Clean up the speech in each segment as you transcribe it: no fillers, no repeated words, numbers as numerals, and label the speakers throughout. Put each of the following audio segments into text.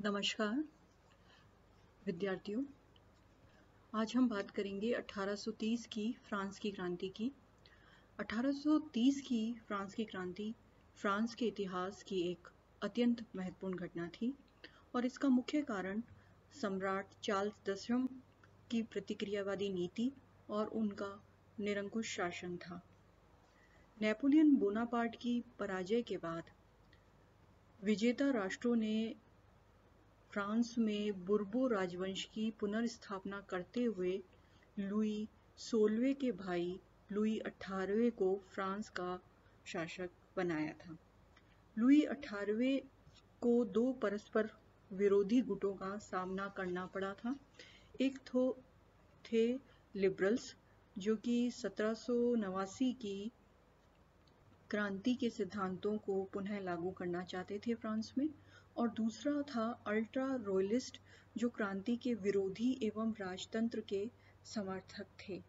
Speaker 1: नमस्कार विद्यार्थियों, आज हम बात करेंगे 1830 की फ्रांस की क्रांति की। 1830 की फ्रांस की क्रांति फ्रांस के इतिहास की एक अत्यंत महत्वपूर्ण घटना थी और इसका मुख्य कारण सम्राट चार्ल्स दसम की प्रतिक्रियावादी नीति और उनका निरंकुश शासन था। नेपोलियन बोनापार्ट की पराजय के बाद विजेता राष्ट्रों ने फ्रांस में बुर्बो राजवंश की पुनर्स्थापना करते हुए लुई 16वें के भाई लुई 18वें को फ्रांस का शासक बनाया था। लुई 18वें को दो परस्पर विरोधी गुटों का सामना करना पड़ा था। एक थे लिबरल्स, जो कि 1789 की क्रांति के सिद्धांतों को पुनः लागू करना चाहते थे फ्रांस में, और दूसरा था अल्ट्रा रॉयलिस्ट, जो क्रांति के विरोधी एवं राजतंत्र के समर्थक थे।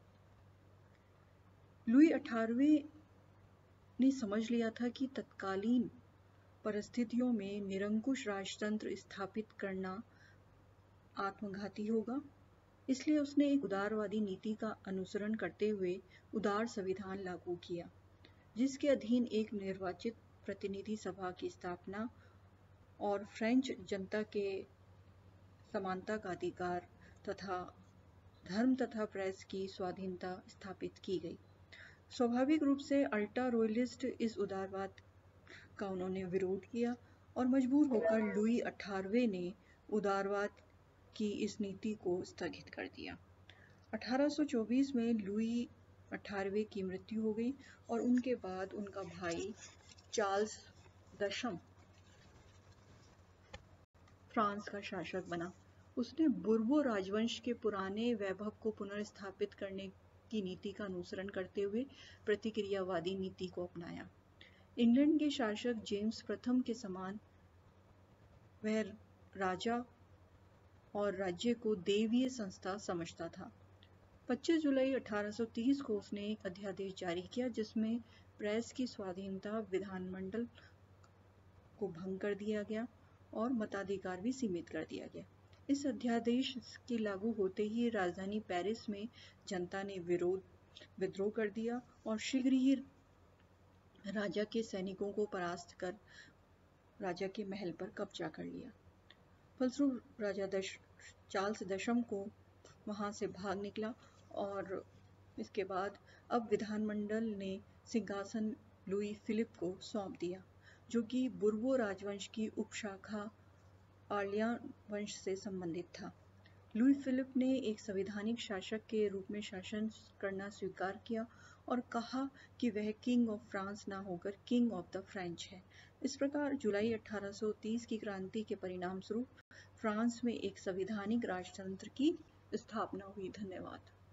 Speaker 1: लुई 18वें ने समझ लिया था कि तत्कालीन परिस्थितियों में निरंकुश राजतंत्र स्थापित करना आत्मघाती होगा, इसलिए उसने एक उदारवादी नीति का अनुसरण करते हुए उदार संविधान लागू किया, जिसके अधीन एक निर्वाचित प्रतिनिधि सभा की स्थापना और फ्रेंच जनता के समानता का अधिकार तथा धर्म तथा प्रेस की स्वाधीनता स्थापित की गई। स्वाभाविक रूप से अल्ट्रा रॉयलिस्ट इस उदारवाद का उन्होंने विरोध किया और मजबूर होकर लुई 18वें ने उदारवाद की इस नीति को स्थगित कर दिया। 1824 में लुई 18वें की मृत्यु हो गई और उनके बाद उनका भाई चार्ल्स दशम फ्रांस का शासक बना। उसने बुर्बो राजवंश के पुराने वैभव को पुनर्स्थापित करने की नीति का अनुसरण करते हुए प्रतिक्रियावादी नीति को अपनाया। इंग्लैंड के शासक जेम्स प्रथम के समान वह राजा और राज्य को देवीय संस्था समझता था। 25 जुलाई 1830 को उसने एक अध्यादेश जारी किया, जिसमें प्रेस की स्वाधीनता, विधानमंडल को भंग कर दिया गया और मताधिकार भी सीमित कर दिया गया। इस अध्यादेश के लागू होते ही राजधानी पेरिस में जनता ने विद्रोह कर दिया और शीघ्र ही राजा के सैनिकों को परास्त कर राजा के महल पर कब्जा कर लिया। फलस्वरूप राजा चार्ल्स दशम को वहां से भाग निकला और इसके बाद अब विधानमंडल ने सिंहासन लुई फिलिप को सौंप दिया, जो कि बुर्बो राजवंश की उपशाखा ऑर्लियान वंश से संबंधित था। लुई फिलिप ने एक संवैधानिक शासक के रूप में शासन करना स्वीकार किया और कहा कि वह किंग ऑफ फ्रांस ना होकर किंग ऑफ द फ्रेंच है। इस प्रकार जुलाई 1830 की क्रांति के परिणाम स्वरूप फ्रांस में एक संवैधानिक राजतंत्र की स्थापना हुई। धन्यवाद।